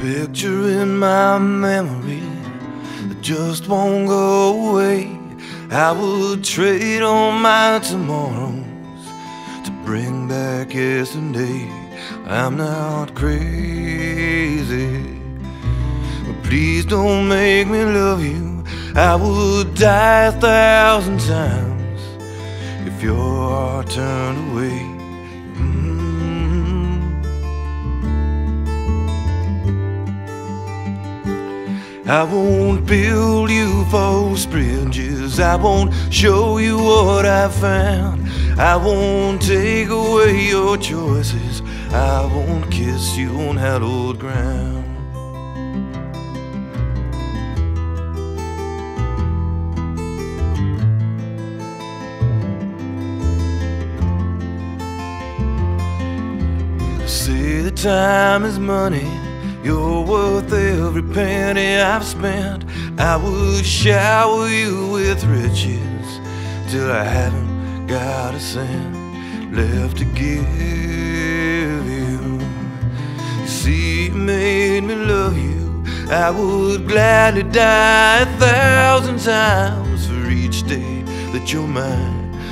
picture in my memory that just won't go away. I would trade all my tomorrows to bring back yesterday. I'm not crazy, but please don't make me love you. I would die 1,000 times if your heart turned away. I won't build you false bridges, I won't show you what I found, I won't take away your choices, I won't kiss you on hallowed ground. They say that time is money, you're worth every penny I've spent. I would shower you with riches till I haven't got a cent left to give you. You see, you made me love you. I would gladly die 1,000 times for each day that you're mine.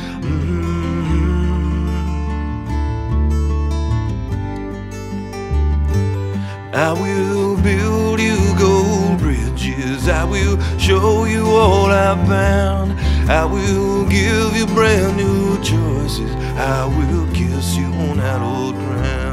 I will build you gold bridges, I will show you all I've found, I will give you brand new choices, I will kiss you on hallowed ground.